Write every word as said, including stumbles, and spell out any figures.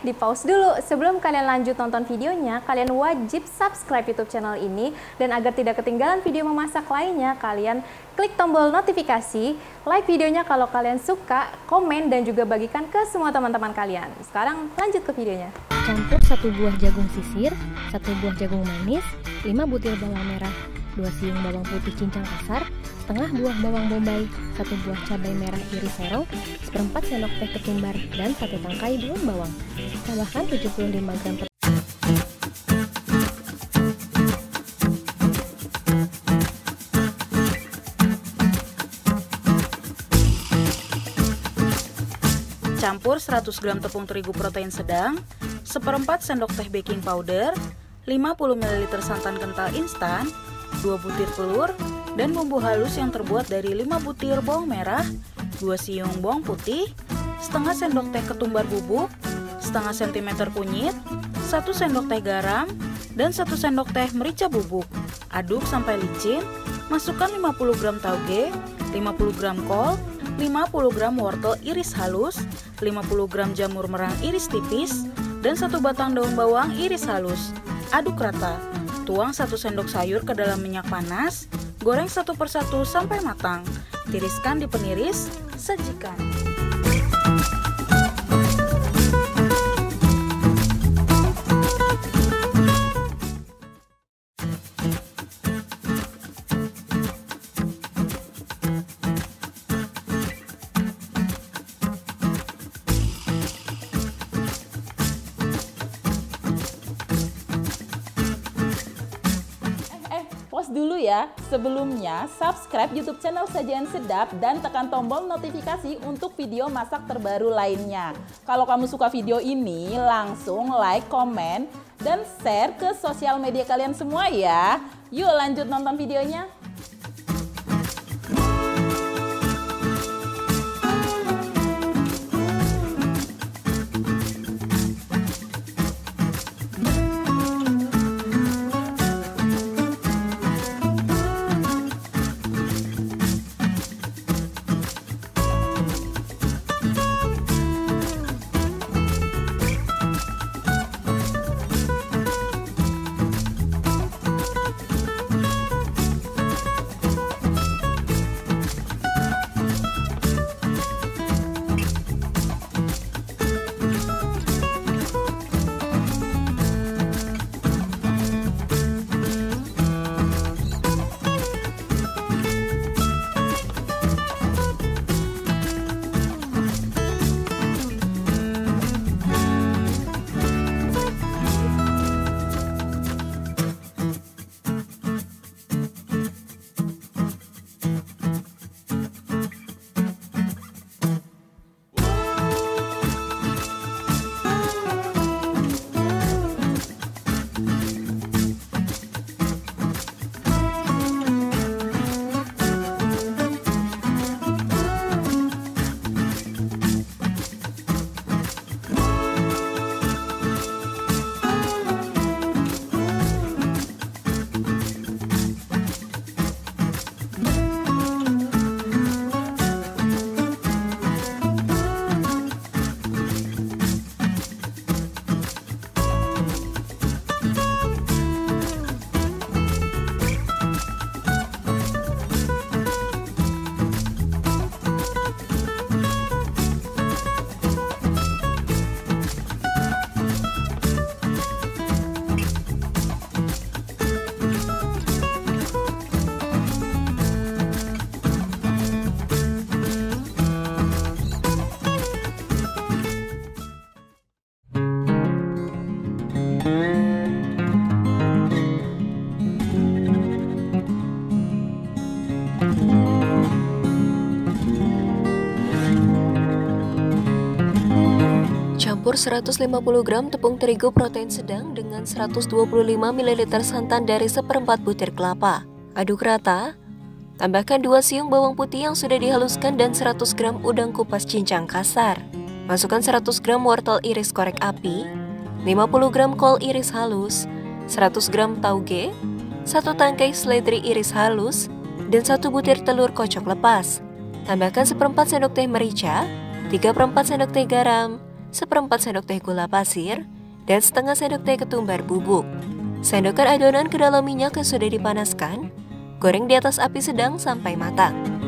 di pause dulu. Sebelum kalian lanjut nonton videonya, kalian wajib subscribe YouTube channel ini. Dan agar tidak ketinggalan video memasak lainnya, kalian klik tombol notifikasi, like videonya kalau kalian suka, komen, dan juga bagikan ke semua teman-teman kalian. Sekarang lanjut ke videonya. Campur satu buah jagung sisir, satu buah jagung manis, lima butir bawang merah, dua siung bawang putih cincang kasar, setengah buah bawang bombay, satu buah cabai merah iris serong, seperempat sendok teh ketumbar, dan satu tangkai daun bawang. Tambahkan tujuh puluh lima gram pete- Campur seratus gram tepung terigu protein sedang, seperempat sendok teh baking powder, lima puluh mililiter santan kental instan, dua butir telur, dan bumbu halus yang terbuat dari lima butir bawang merah, dua siung bawang putih, setengah sendok teh ketumbar bubuk, setengah sentimeter kunyit, satu sendok teh garam, dan satu sendok teh merica bubuk. Aduk sampai licin, masukkan lima puluh gram tauge, lima puluh gram kol, lima puluh gram wortel iris halus, lima puluh gram jamur merang iris tipis, dan satu batang daun bawang iris halus. Aduk rata. Tuang satu sendok sayur ke dalam minyak panas, goreng satu persatu sampai matang. Tiriskan di peniris, sajikan. Pause dulu ya, sebelumnya subscribe YouTube channel Sajian Sedap dan tekan tombol notifikasi untuk video masak terbaru lainnya. Kalau kamu suka video ini, langsung like, komen, dan share ke sosial media kalian semua ya. Yuk lanjut nonton videonya. Campur seratus lima puluh gram tepung terigu protein sedang dengan seratus dua puluh lima mililiter santan dari seperempat butir kelapa. Aduk rata. Tambahkan dua siung bawang putih yang sudah dihaluskan dan seratus gram udang kupas cincang kasar. Masukkan seratus gram wortel iris korek api, lima puluh gram kol iris halus, seratus gram tauge, satu tangkai seledri iris halus, dan satu butir telur kocok lepas. Tambahkan seperempat sendok teh merica, tiga per empat sendok teh garam, seperempat sendok teh gula pasir, dan setengah sendok teh ketumbar bubuk. Sendokkan adonan ke dalam minyak yang sudah dipanaskan, goreng di atas api sedang sampai matang.